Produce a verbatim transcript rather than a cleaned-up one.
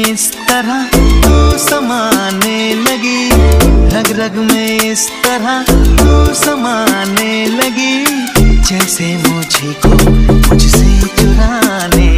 इस तरह तू समाने लगी, रग रग में इस तरह तू समाने लगी, जैसे मुझे को मुझसे चुराने